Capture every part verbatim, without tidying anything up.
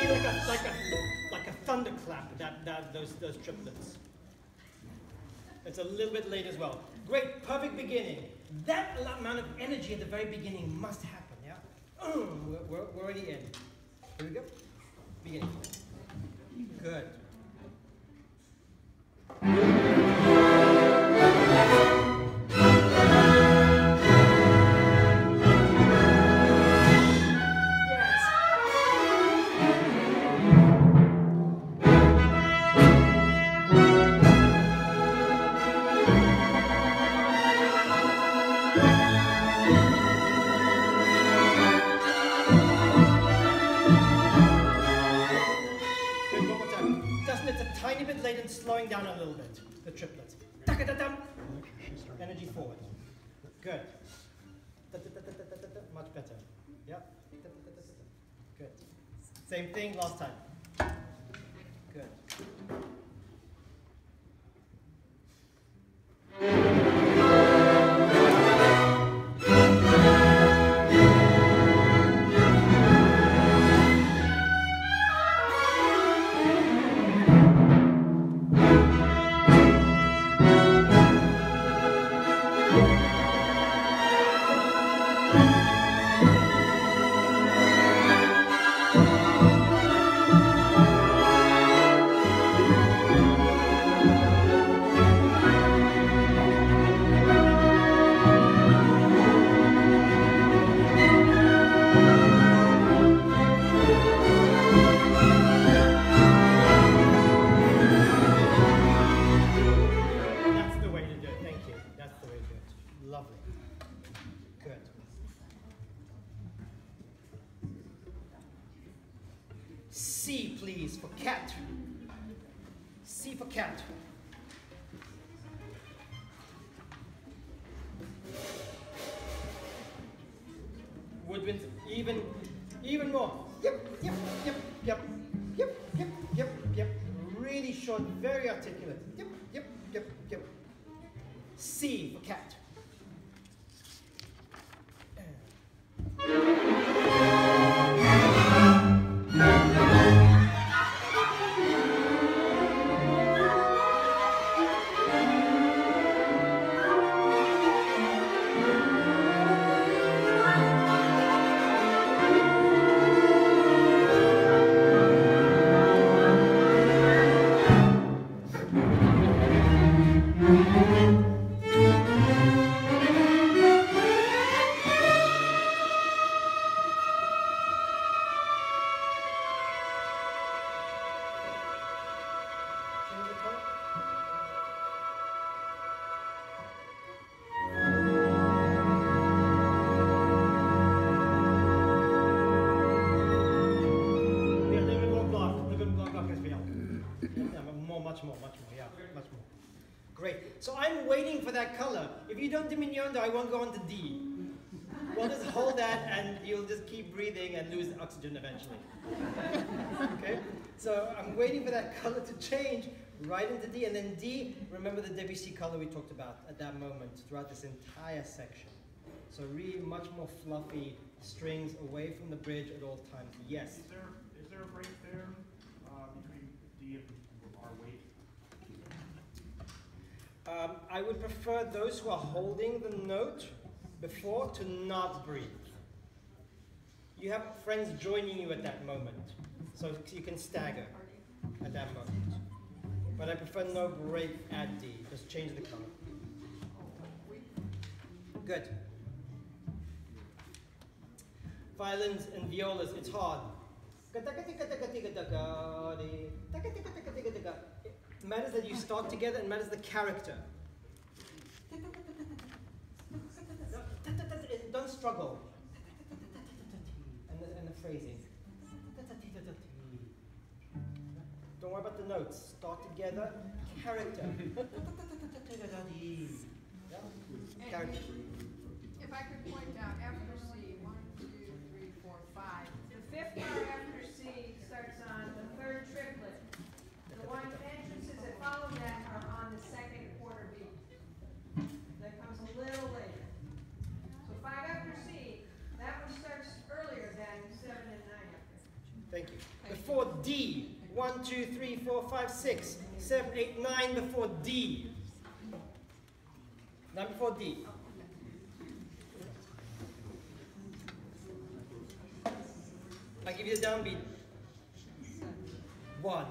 be like a like a like a thunderclap. That that those those triplets. It's a little bit late as well. Great, perfect beginning. That amount of energy at the very beginning must happen. Yeah. Uh, we're, we're we're already in. Here we go. Beginning. Good. Slowing down a little bit, the triplets. Energy forward. Good. Much better. Yep. Good. Same thing last time. Good. C, please, for cat. C for cat. Woodwinds, even, even more. Yep, yep, yep, yep, yep, yep, yep, yep. Really short, very articulate. Yep, yep, yep, yep. C for cat. So I'm waiting for that color. If you don't diminuendo, I won't go on to D. We'll just hold that and you'll just keep breathing and lose oxygen eventually. Okay? So I'm waiting for that color to change right into D. And then D, remember the Debussy color we talked about at that moment throughout this entire section. So really much more fluffy strings away from the bridge at all times. Yes? Is there, is there a break there uh, between D and our weight? Um, I would prefer those who are holding the note before to not breathe. You have friends joining you at that moment, so you can stagger at that moment. But I prefer no break at D, just change the color. Good. Violins and violas, it's hard. It matters that you start together and matters the character. Don't struggle. And the, and the phrasing. Don't worry about the notes. Start together. Character. Character. If I could point out after C, one, two, three, four, five. The fifth bar after C starts on the third triplet. The one entrances that follow that are on the second quarter beat. That comes a little later. So five after C, that one starts earlier than seven and nine after. Thank you. before D. One, two, three, four, five, six, seven, eight, nine before D. Nine before D. I give you the downbeat. One.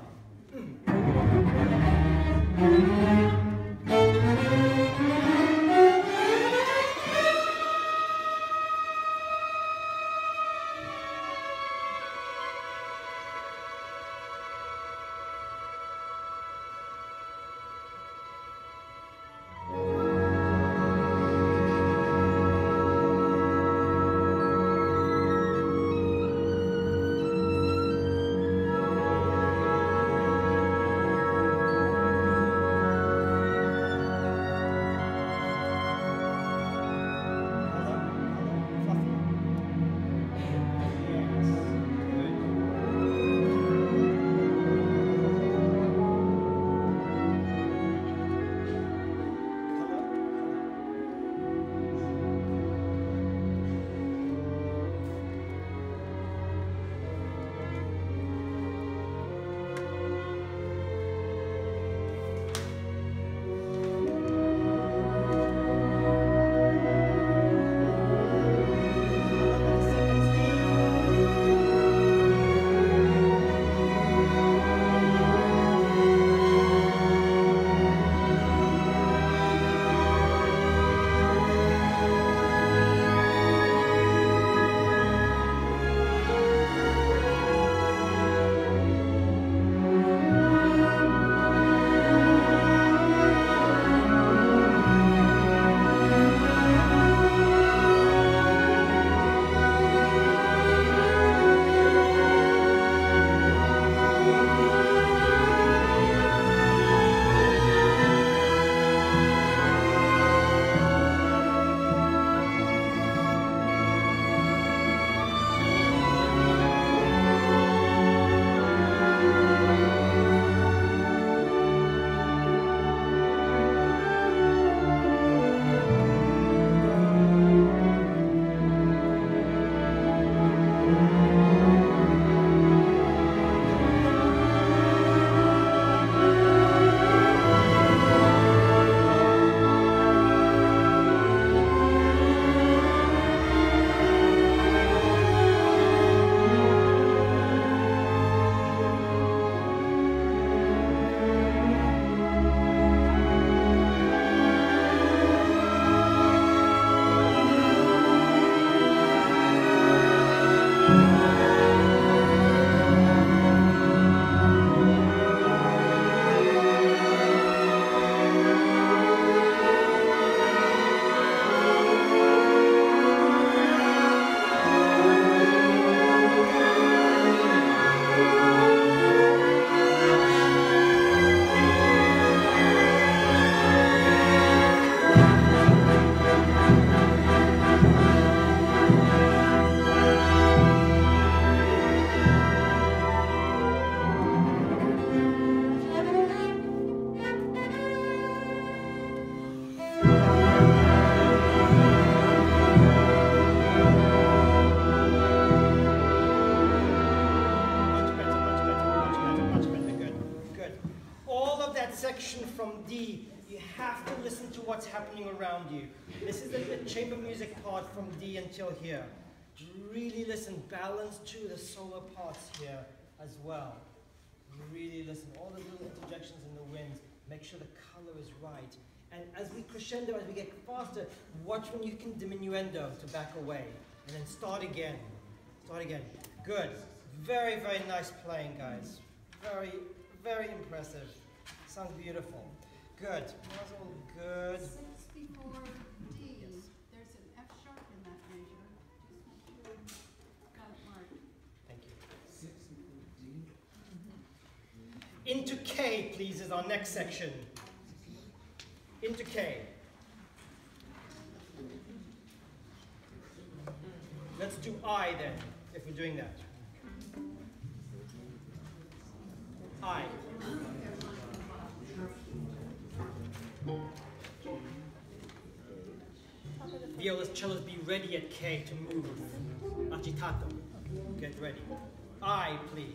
What's happening around you. This is the, the chamber music part from D until here. Really listen, balance to the solo parts here as well. Really listen, all the little interjections in the winds, make sure the color is right. And as we crescendo, as we get faster, watch when you can diminuendo to back away. And then start again. Start again. Good. Very, very nice playing, guys. Very, very impressive. Sounds beautiful. Good. That's all good. Six before D. Yes. There's an F sharp in that measure. Just make sure you got it marked. Thank you. Six before D. Mm-hmm. Into K, please, is our next section. Into K. Let's do I then, if we're doing that. I. Violas, cellos, be ready at K to move. Agitato. Get ready. I, please.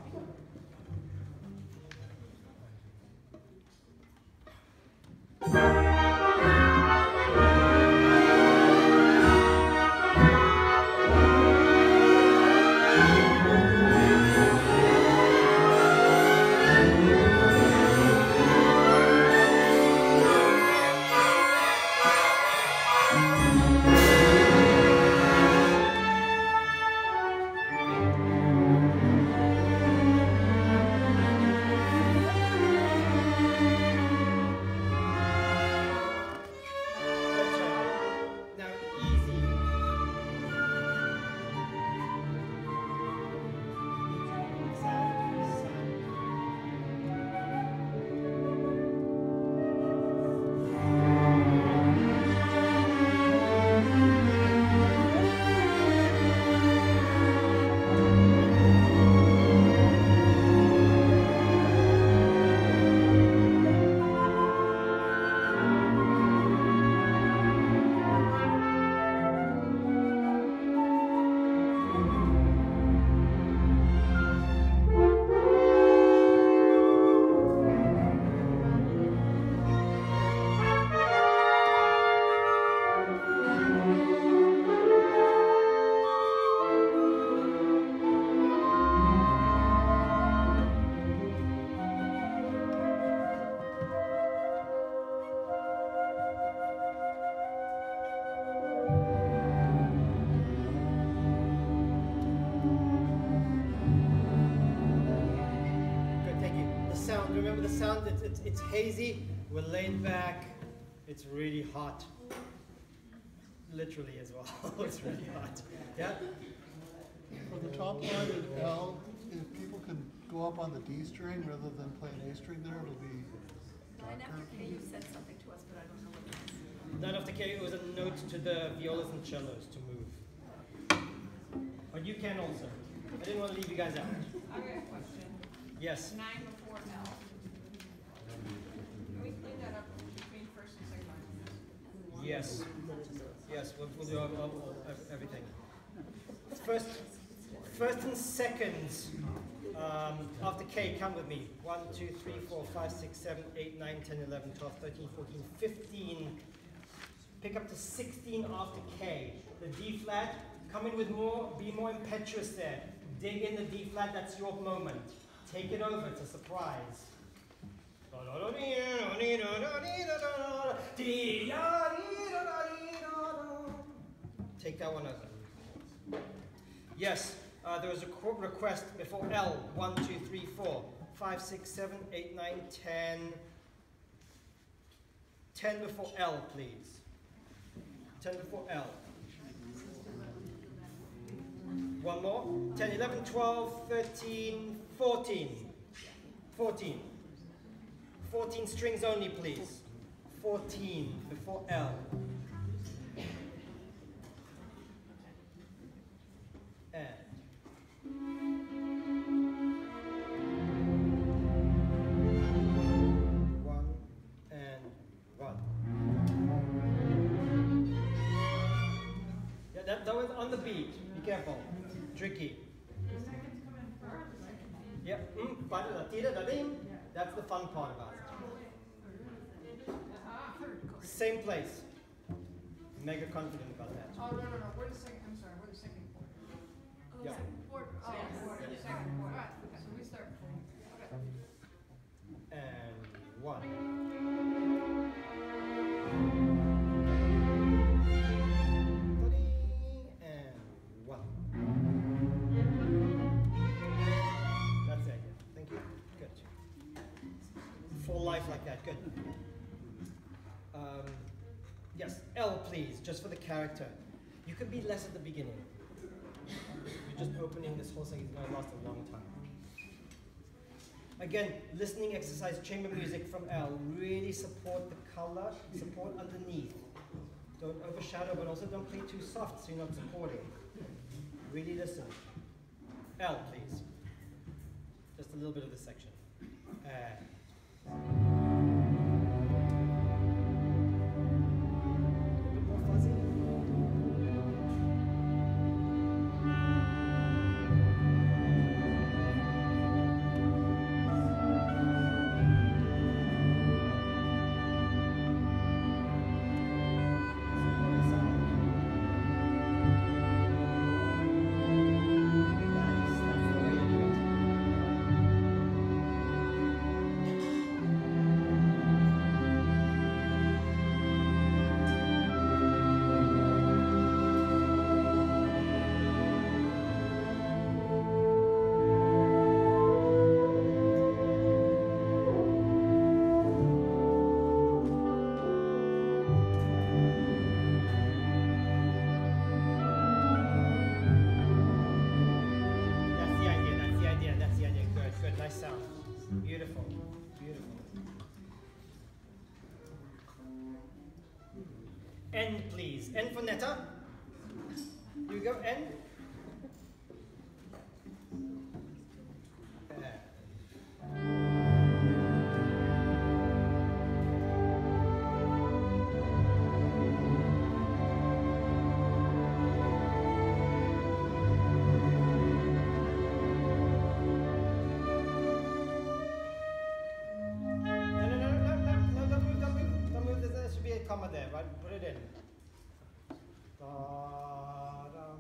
Remember the sound, it's, it's, it's hazy, we're laid back, it's really hot. Literally as well, it's really hot. Yeah? For the top line in L, if people can go up on the D string rather than play an A string there, it'll be Line after K, you said something to us, but I don't know what it is. Line after K, it was a note to the violas and cellos to move. But you can also. I didn't want to leave you guys out. I got a question. Yes. Nine before L. Can we clean that up between first and second line? Yes. Yes, we'll, we'll do all, all, all, everything. First, first and seconds um, after K, come with me. one, two, three, four, five, six, seven, eight, nine, ten, eleven, twelve, thirteen, fourteen, fifteen. Pick up to sixteen after K. The D flat, come in with more, be more impetuous there. Dig in the D flat, that's your moment. Take it over, it's a surprise. Take that one over. Yes, uh, there was a request before L. one, two, three, four, five, six, seven, eight, nine, ten. ten before L, please. ten before L. One more. ten, eleven, twelve, thirteen, fourteen. fourteen. fourteen strings only, please. fourteen before L. And. One and one. Yeah, that, that was on the beat. Be careful. Tricky. Yeah, mm, that's the fun part about it. Same place. Mega confident about that. Oh, no, no, no. Where's the second? I'm sorry. Where's the second chord? Yeah. Chord. Oh, chord. The second chord. All right. Okay, so we start. Okay. And one. And one. That's it. Thank you. Good. Full life like that. Good. Um, yes, L, please, just for the character. You could be less at the beginning. You're just opening this whole thing. It's going to last a long time. Again, listening exercise, chamber music from L. Really support the color, support underneath. Don't overshadow, but also don't play too soft so you're not supporting. Really listen. L, please. Just a little bit of this section. Uh, Beautiful, beautiful. End, please. End for Netta. Here we go, end. Comma there, right? Put it in. Da-dum.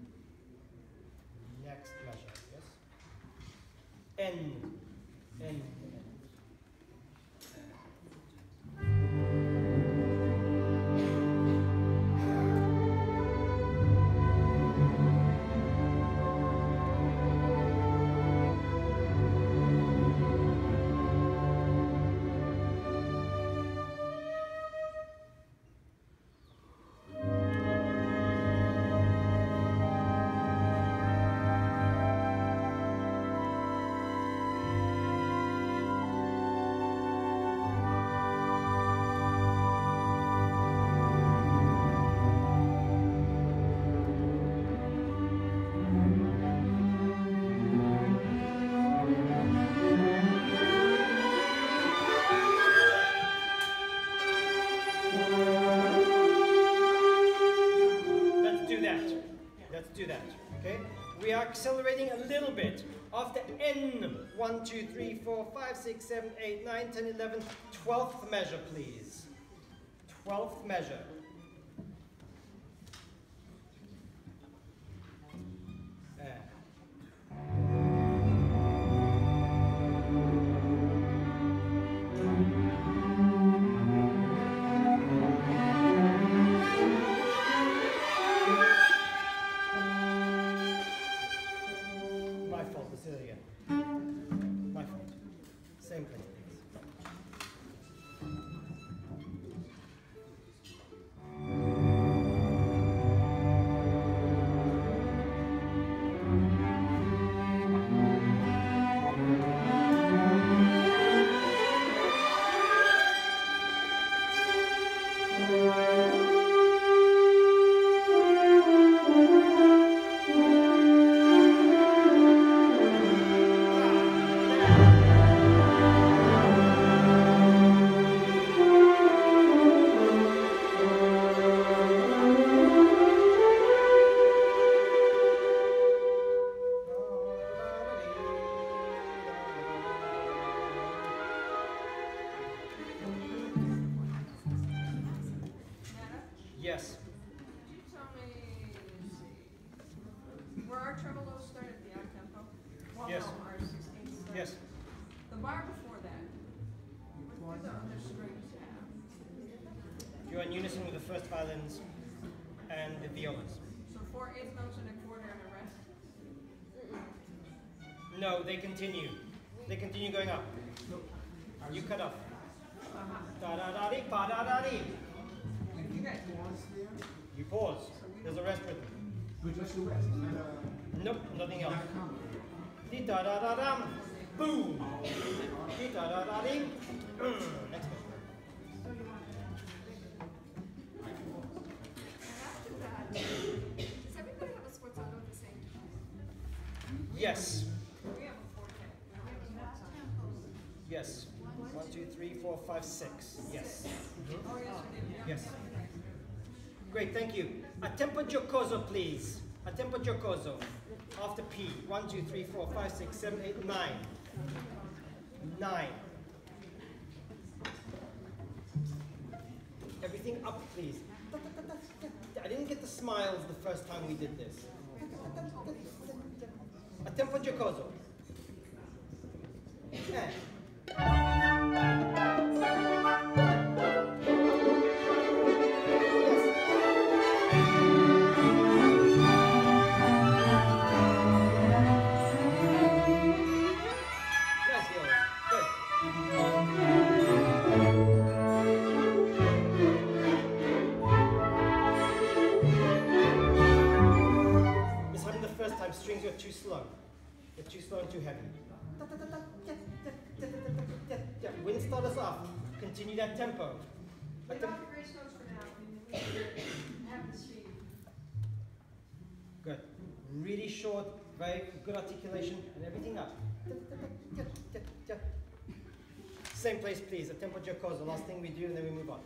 Next measure, yes? End. End. Accelerating a little bit. After N, one, two, three, four, five, six, seven, eight, nine, ten, eleven, twelfth measure, please. Twelfth measure. Yes. Could you tell me, let's see, where our tremolos start at the odd tempo? Well, Yes. no, our sixteenth start. Yes. The bar before that, what do the other strings have? You're in unison with the first violins and the violas. So four eighth notes and a quarter and a rest? No, they continue. They continue going up. You cut off. Da da da dee, pa da da dee. You guys. You pause. There's a rest rhythm. With just the rest. And, uh, Nope, nothing else. not comma. Dee da da da dum. Boom. Dee da da da dee. Next one. Does everybody have a sforzato at the same time? Yes. We have a four ten. We don't have a step time. Yes. One, two, three, four, five, six. Yes. Mhm. Oh, yes, we did. Yeah. Yes. Great, thank you. A tempo giocoso, please. A tempo giocoso. After P. One, two, three, four, five, six, seven, eight, nine. Nine. Everything up, please. I didn't get the smiles the first time we did this. A tempo giocoso. Yeah. Strings are too slow. They're too slow and too heavy. Wind start us off. Continue that tempo. Leave off the grace notes for now. We have the speed. Good. Really short, very good articulation, and everything up. Same place, please. A tempo gioccoso, the last thing we do, and then we move on.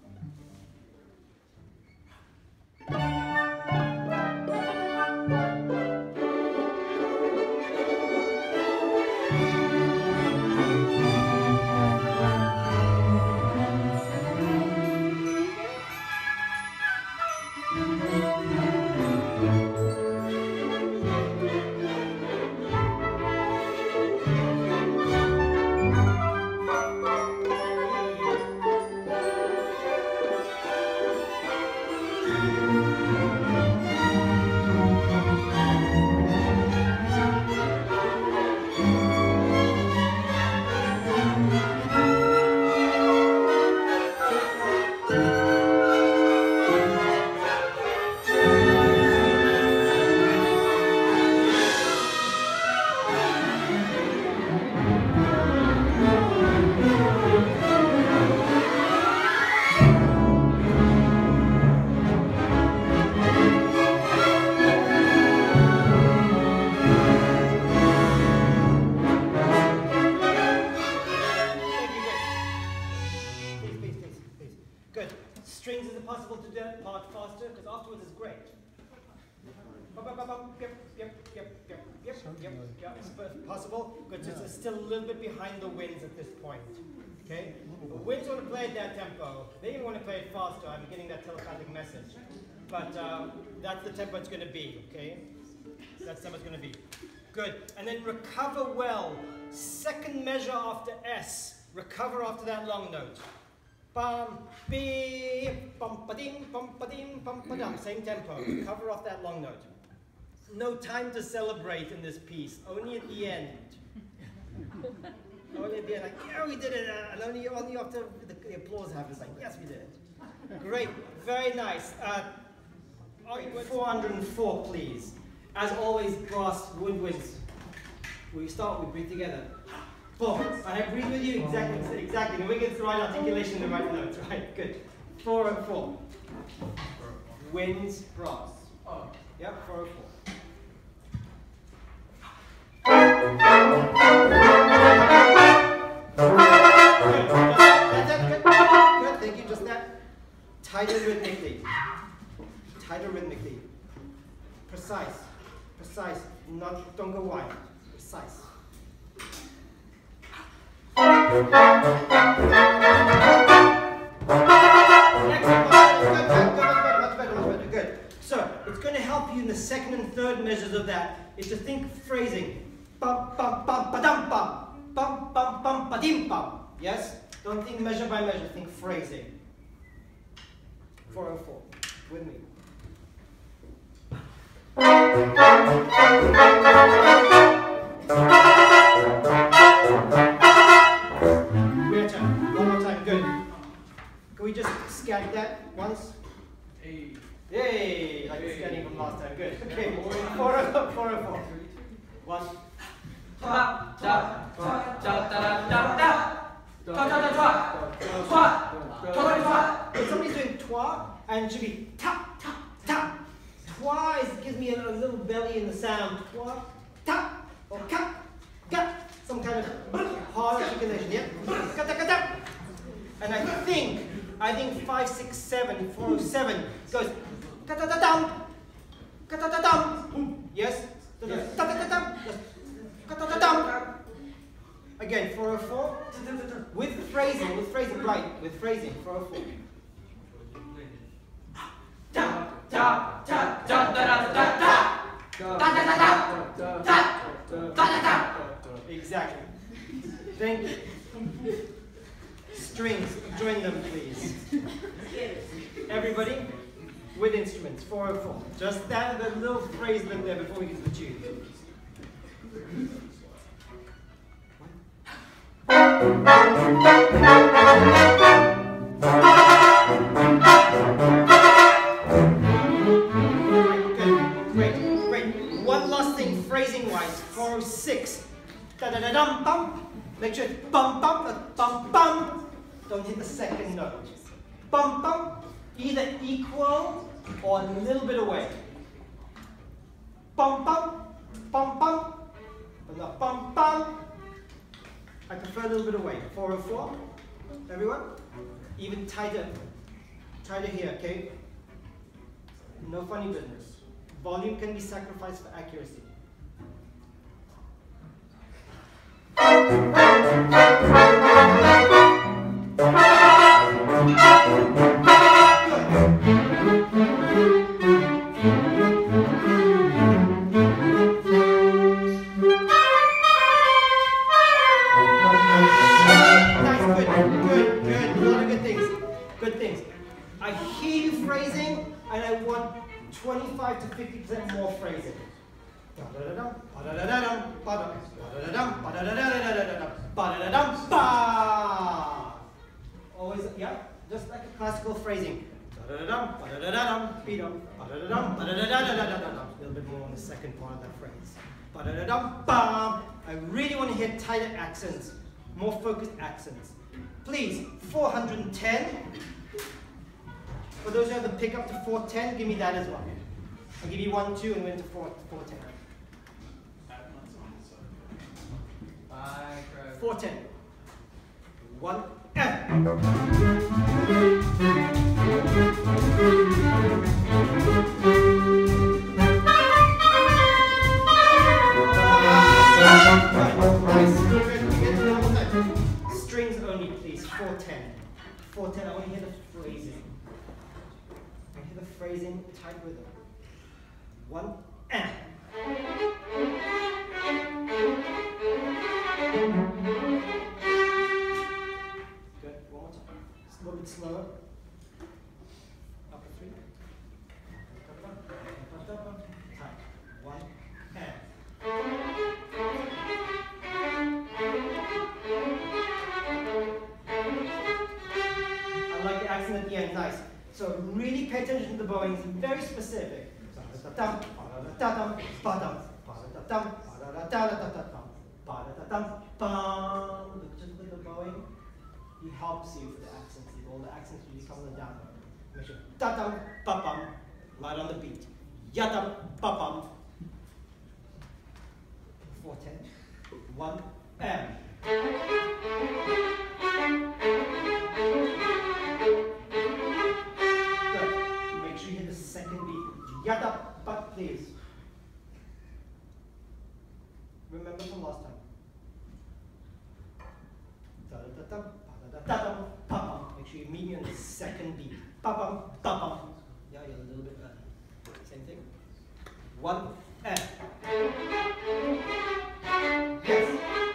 Possible? Good, so it's still a little bit behind the winds at this point. Okay? The winds want to play at that tempo. They even want to play it faster. I'm getting that telepathic message. But uh, that's the tempo it's going to be, okay? That's the tempo it's going to be. Good. And then recover well. Second measure after S. Recover after that long note. Bum, be, bum, ba dim, bum, ba dim, bum, ba dum. Same tempo. Recover off that long note. No time to celebrate in this piece, only at the end. Only at the end, like, yeah, we did it, uh, and only, only after the, the applause happens, like, yes, we did it. Great, very nice. Uh, four hundred four, please. As always, brass woodwinds. We start, we breathe together. Four, I have breathed with you, exactly, exactly. And we get the right articulation, the right notes, right? Good. Four and four. Winds, brass. Yep, four and four. Good. That's it. Good. Good. Thank you. Just that. Tighter rhythmically. Tighter rhythmically. Precise. Precise. Not. Don't go wide. Precise. Excellent. Good. Good. Good. Much better. Much better. Good. So it's going to help you in the second and third measures of that. Is to think phrasing. Bum, bum, bum, ba dum, bum. Bum, bum, bum, ba dim, bum. Yes? Don't think measure by measure, think phrasing. four oh four. With me. Rear turn. One more time. Good. Can we just scan that once? Hey. Yay! Like the scanning from last time. Good. Okay. four oh four. One. Da da da da da da da. Da da da da. If somebody's doing twa, and it should be tap tap tap. Twa is, gives me a, a little belly in the sound. Twa tap or cap cap. Some kind of hard articulation. Yeah. And I think I think five six seven four oh seven goes ka da da dum ka da da dum. Yes. Da da da dum. Again, four oh four, with phrasing, with phrasing, right, with phrasing, four oh four. Da da da da da da da da da da da da. Exactly. Thank you. Strings, join them, please. Everybody, with instruments, four oh four. Just that, the little phrasement there before we get to the tune. Great, great, great. One last thing, phrasing-wise, four oh six. Da da ba-da-da-dum, bum. Make sure it's bum, bum, not bum, bum. Don't hit the second note. Bum, bum. Either equal or a little bit away. Bum, bum, bum, bum. But not bum, bum. I prefer a little bit away. four oh four. Everyone? Even tighter. Tighter here, okay? No funny business. Volume can be sacrificed for accuracy. twenty-five to fifty percent more phrasing. Always, yeah, just like a classical phrasing. A little bit more on the second part of that phrase. I really want to hear tighter accents, more focused accents. Please, four hundred ten. For those who have the pick up to four ten, give me that as well. I'll give you one, two, and went to four, four ten. Four ten. One, and. Strings only, please. four ten. four ten, I want to hear the phrasing. I hear the phrasing, tight rhythm. One, and. Good, one more time. Just a little bit slower. Upper three. Tight. One, and. I like the accent at the end, nice. So really pay attention to the bowing, it's very specific. Just with the bowing, he helps you with the accents. All the accents really come on the down. Make sure ta-dum, pa-pum, right on the beat. Ya-dum, pa-pum. four ten. One, and. Make sure you hit the second beat. Yada, but please. Remember from last time. Make sure you meet me on the second beat. Pa-pum, pa-pum. Yeah, you're a little bit early. Same thing. One, and. Yes.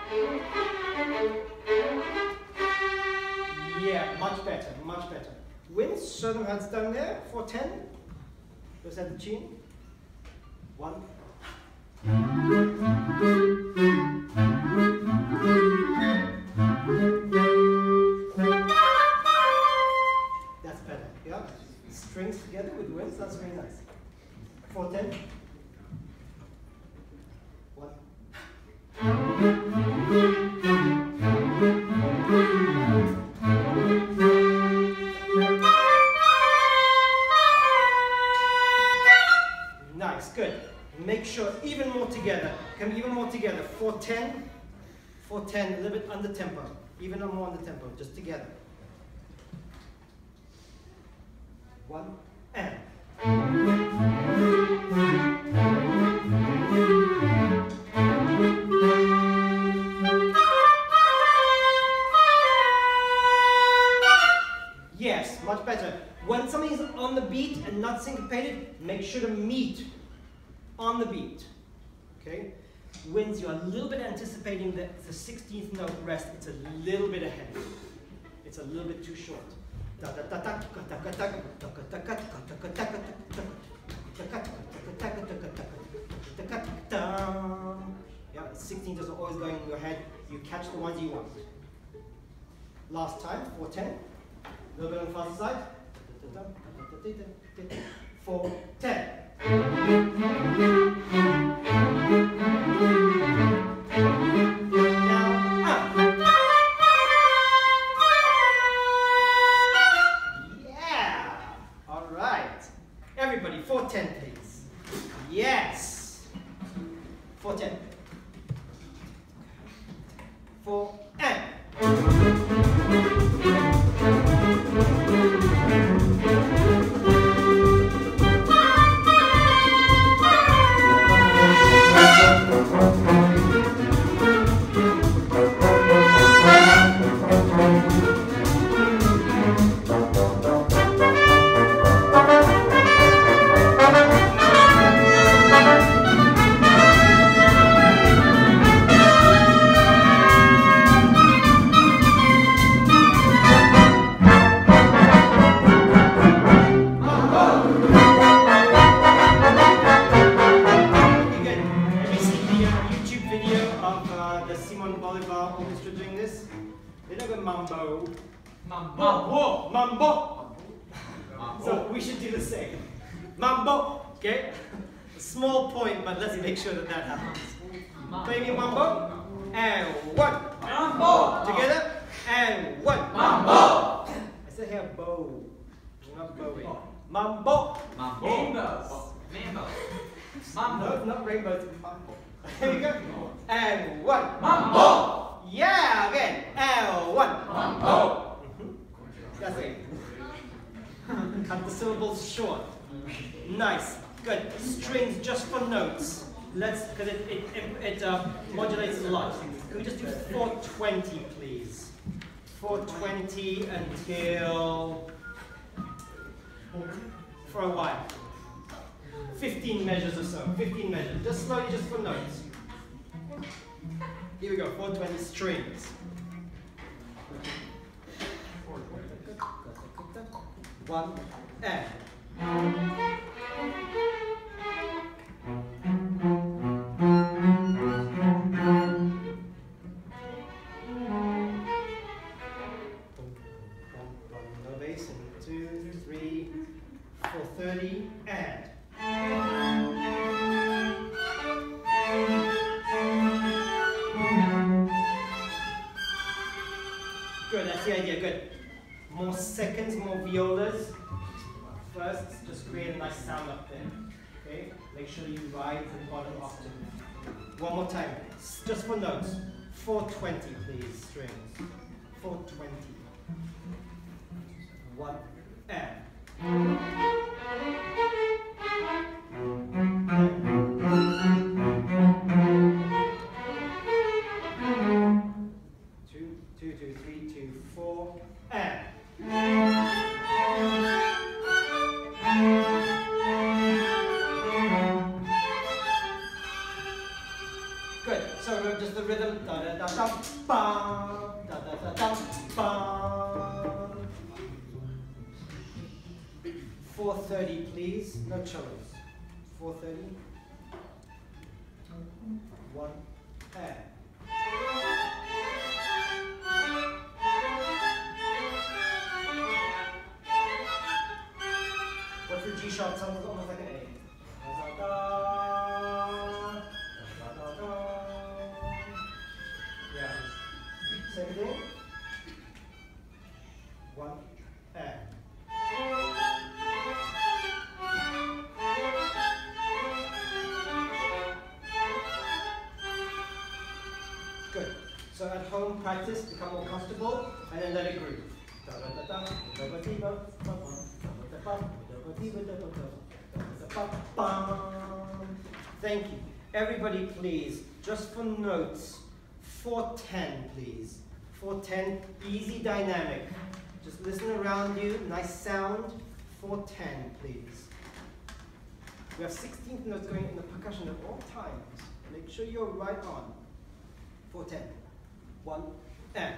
Yeah, much better, much better. Wins, show them how it's done there. four ten. Goes at the chin. One. That's better, yeah? Strings together with wins, that's very nice. four ten. One. Nice, good. Make sure even more together. Come even more together. four ten, four ten, a little bit under tempo. Even more under tempo, just together. One, and. Yes, much better. When something is on the beat and not syncopated, make sure to meet on the beat. Okay? Wins, you're a little bit anticipating the, the sixteenth note rest. It's a little bit ahead. It's a little bit too short. Yeah, sixteenth is always going in your head. You catch the ones you want. Last time, four ten. A little bit on the faster side. four ten. four, and. Orchestra doing this. They don't go mambo. Mambo. Mambo. Mambo. So we should do the same. Mambo. Okay? A small point, but let's make sure that that happens. Play me mambo. And one. Mambo. Together. And one. Mambo. I said here bow. Not bowing. Mambo. Mambo. Mambo. Mambo. Mambo. No, not rainbows. Mambo. Here we go. And one. Mambo. Yeah, again. And one. Mambo. Mm-hmm. That's it. Cut the syllables short. Nice. Good. Strings just for notes. Let's, because it, it, it, it uh, modulates a lot. Can we just do four twenty, please? four twenty until, for a while. fifteen measures or so. fifteen measures. Just slowly, just for notes. Here we go. four twenty strings. One, and. No bass, and two, three, four thirty, and. Good, that's the idea, good. More seconds, more violas. First, just create a nice sound up there. Okay? Make sure you ride the bottom octave. One more time, just for notes. four twenty, please, strings. four twenty. One, and. Two, two, two, three, two, four, and. Good. So remember just the rhythm. Da da da da ba da da da da ba. Four thirty, please. No cellos. Four thirty. One and. What's the G sharp? Sounds almost like an A. Da, da, da, da, da, da. Yeah. Same thing. One and. Good. So at home, practice, become more comfortable, and then let it groove. Da, da, da, da, da, da, da, da, da. Thank you. Everybody, please, just for notes, four ten, please. four ten, easy dynamic. Just listen around you, nice sound. four ten, please. We have sixteenth notes going in the percussion at all times. Make sure you're right on. four ten. One, and.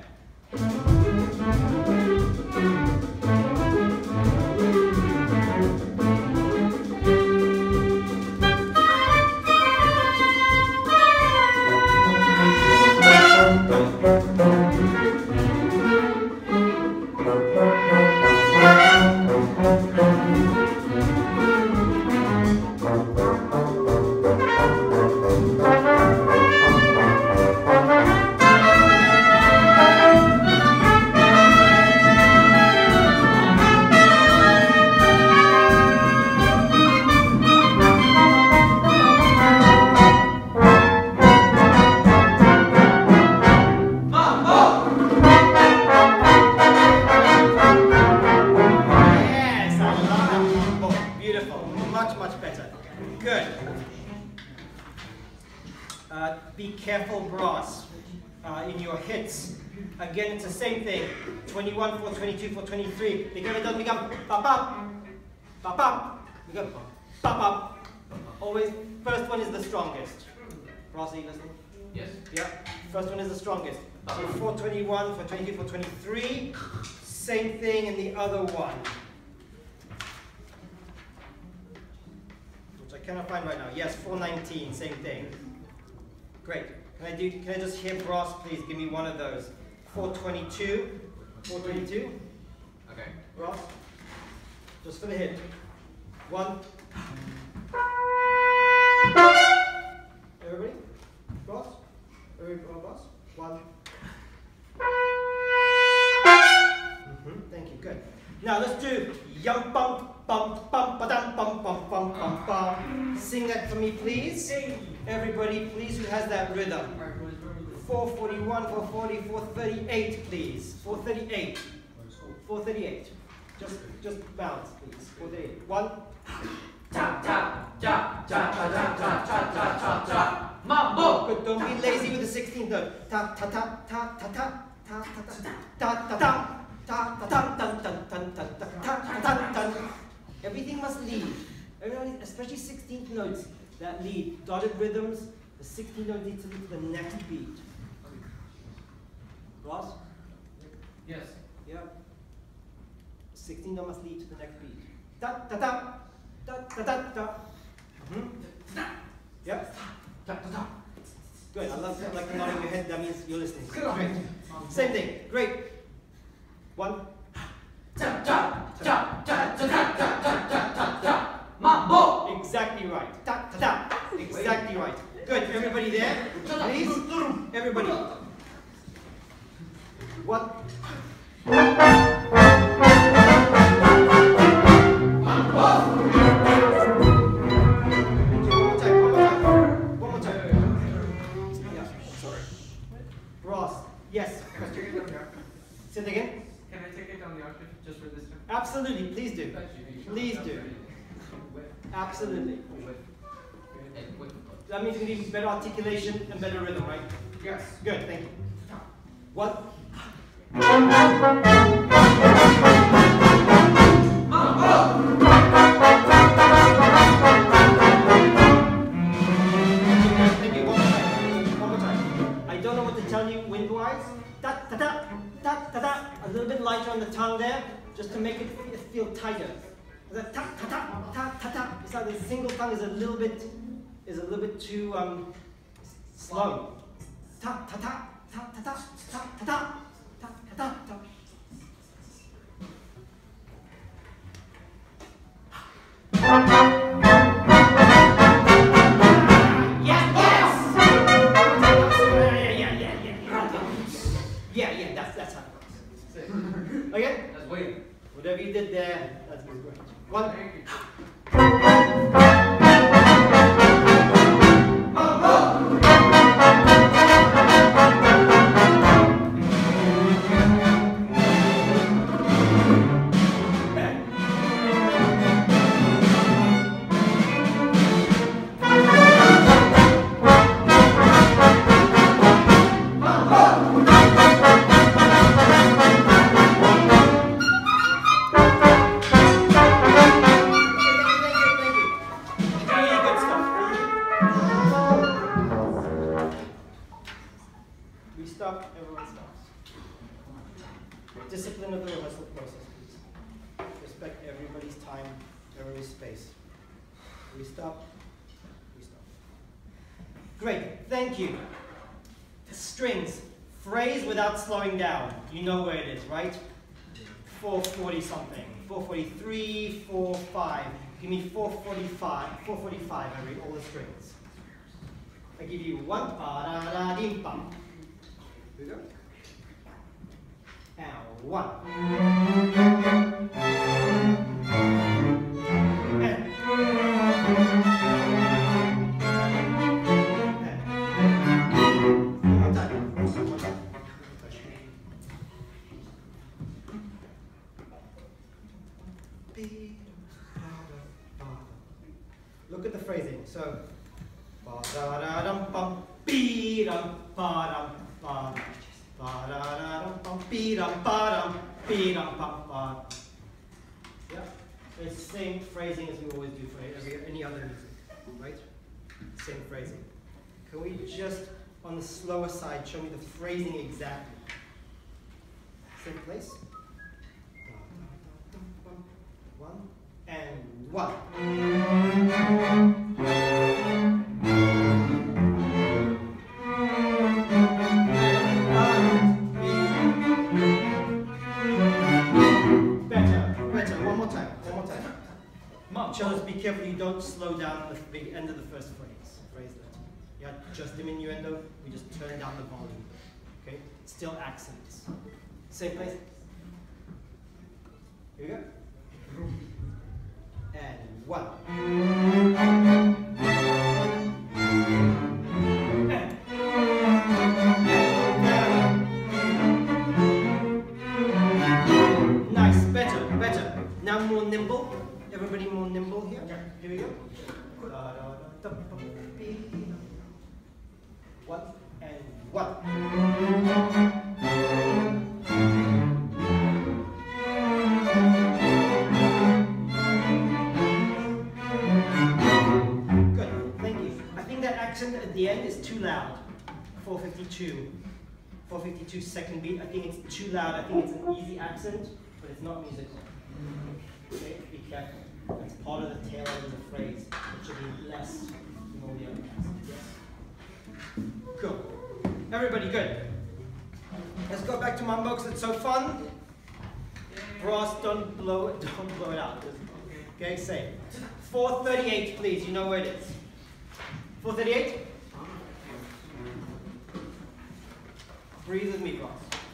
minutes. Again, it's the same thing. twenty-one, four twenty-two, four twenty-three. Because it doesn't become pop up, pop up. We go pop up. Always, first one is the strongest. Ross, are you listening? Yes. Yeah. First one is the strongest. So four twenty-one, four twenty-two, four twenty-three. Same thing in the other one. Which I cannot find right now. Yes, four nineteen, same thing. Great. Can I do? Can I just hear brass, please? Give me one of those. four twenty-two. four twenty-two. Okay. Brass. Just for the hit. One. Everybody? Brass? Everybody brass? One. Mm-hmm. Thank you. Good. Now let's do yum bum bum bum ba dum bum bum bum bum bum. Sing that for me, please. Everybody, please, who has that rhythm. four forty-one, four forty, four thirty-eight, please. four thirty-eight. four thirty-eight. Just, just bounce, please. four thirty-eight. One. Ta ta ta ta ta ta ta ta ta ta ta. Mambo. Good. Don't be lazy with the sixteenth note. Ta ta ta ta ta ta ta ta ta ta ta ta. Ta ta ta ta ta ta ta ta ta ta. Everything must lead. Everybody, especially sixteenth notes that lead. Dotted rhythms. The sixteenth note needs to lead to the next beat. Ross? Yes. Yeah. sixteenth note must lead to the next beat. Ta ta ta ta ta ta ta. Mm-hmm. Yep. Ta ta ta. Good. I love that. Like nodding your head. That means you're listening. Great. Same thing. Great. One. Ta ta ta ta ta ta ta ta ta ta. Mambo. Exactly right. Ta ta ta. Exactly right. Good. Everybody there, please. Everybody. One. Yes. Say it again. Can I take it down the octave just for this time? Absolutely. Please do. Please do. Absolutely. That means you need better articulation and better rhythm, right? Yes. Good. Thank you. One. Thank you. One more time. One more time. I don't know what to tell you wind-wise. Da da da da da da. A little bit lighter on the tongue there, just to make it feel tighter. The ta ta ta ta ta ta. It's like the single tongue is a little bit is a little bit too um slow. Ta ta ta ta ta ta ta ta ta ta ta ta. Yes, yes. Yeah, yeah, yeah, yeah. Yeah, yeah. That's that's how it works. Okay. That's waiting. Whatever you did there, that's good. One. Discipline of the rehearsal process, please. Respect everybody's time, everybody's space. We stop, we stop. Great, thank you. The strings, phrase without slowing down. You know where it is, right? four forty something. four forty-three, four, five. Give me four forty-five, four forty-five, I read all the strings. I give you one, ba-da-da-dim-bum. Here we go. Now, one. And. And. One time. One time. Look at the phrasing. So, ba da da dum bum, be dum ba dum ba da Be-dum, ba-dum, be-dum, ba-ba. Yeah, it's the same phrasing as we always do for every, any other music, right? Same phrasing. Can we just, on the slower side, show me the phrasing exactly? Same place. One and one. Better, better. One more time. One more time. Cellos, be careful you don't slow down the big end of the first phrase. Phrase that. Yeah, just diminuendo. We just turn down the volume. Okay? Still accents. Same place. Here we go. And one. Nice, better, better. Now more nimble. Everybody more nimble here. Here we go. One and one. At the end is too loud. four fifty-two. four fifty-two second beat. I think it's too loud. I think it's an easy accent, but it's not musical. Okay, be careful. It's part of the tail end of the phrase. It should be less than all the other accents. Yes? Cool. Everybody good? Let's go back to mambo because it's so fun. Brass, don't blow it, don't blow it out. Okay, say. four thirty-eight, please. You know where it is. four thirty-eight? Breathe with me, Ross.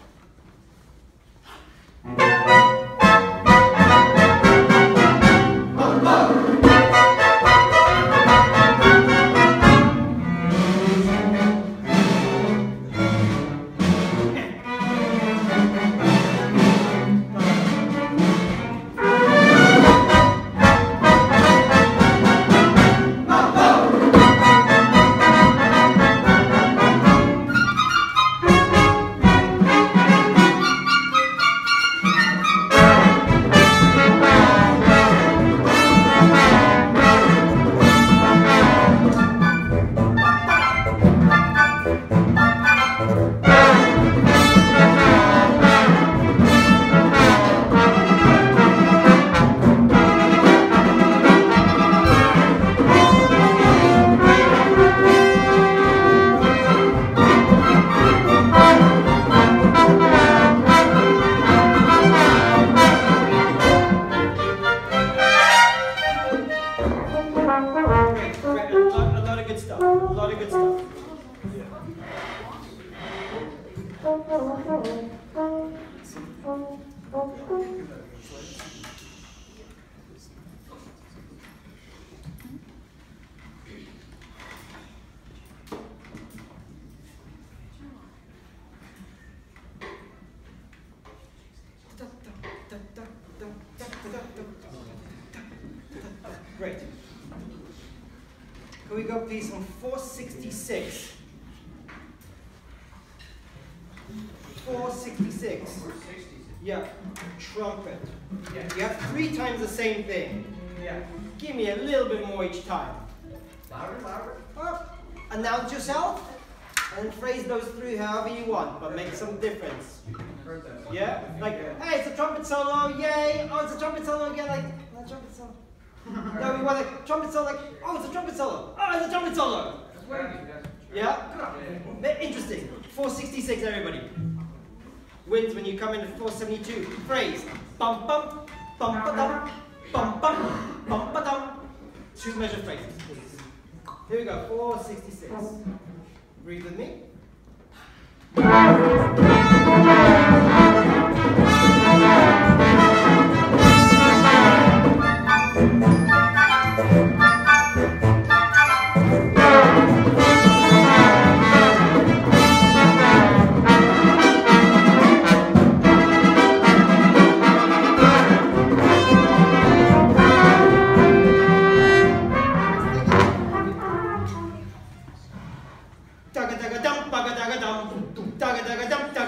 Great. Can we go please on four sixty-six? four sixty-six. Yeah, trumpet. Yeah. You have three times the same thing. Yeah. Give me a little bit more each time. Louder, louder. Up. Announce yourself and phrase those three however you want, but make some difference. Yeah? Like, hey, it's a trumpet solo, yay! Oh, it's a trumpet solo again, like, oh, a trumpet solo. No, we want a trumpet solo, like, oh, it's a trumpet solo. Oh, it's a trumpet solo. Yeah? Interesting. four sixty-six, everybody. Wins when you come into four seventy-two. Phrase. Bum bum, bum ba dum, bum bum, bum ba dum. Two measure phrases, please. Here we go, four sixty-six. Breathe with me. Dum,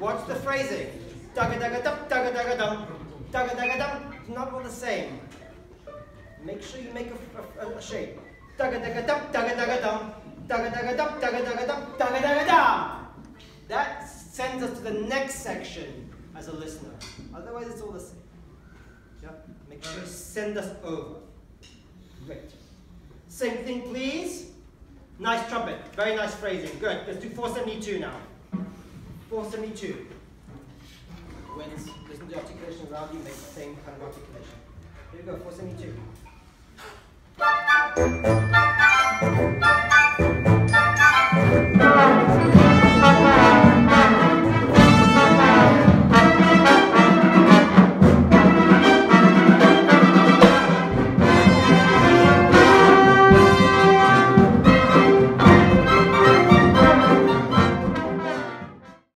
Watch the phrasing. Dugga dugga dum, dugga dugga dum, dugga dugga dum. It's not all the same. Make sure you make a, a, a shape. Dugga dugga dum, dugga dugga dum, dugga dugga dum, dugga dugga dum, dugga dugga dum. That sends us to the next section as a listener. Otherwise, it's all the same. Yeah? Make sure you send us over. Great. Same thing, please. Nice trumpet. Very nice phrasing. Good. Let's do four seventy-two now. four seventy-two. When listen to articulation around you, make the same kind of articulation. Here we go, four seventy-two.